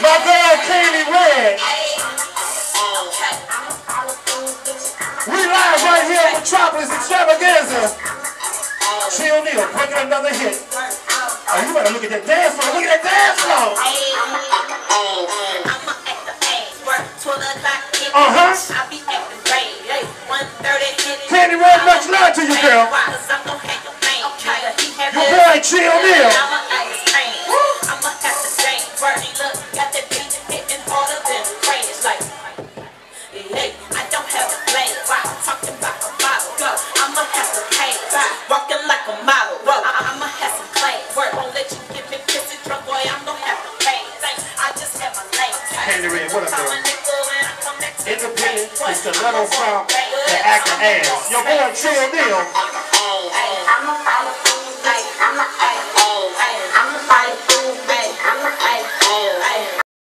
My girl Candy Red. We live right here in Metropolis Extravaganza. Chill Neal, breaking another hit. Oh, you better look at that dance floor. Look at that dance floor. Candy Red, much love to you, girl. Your boy Chill Neal. Independent, it's the little from the actor ass. Your boy Chill Neal.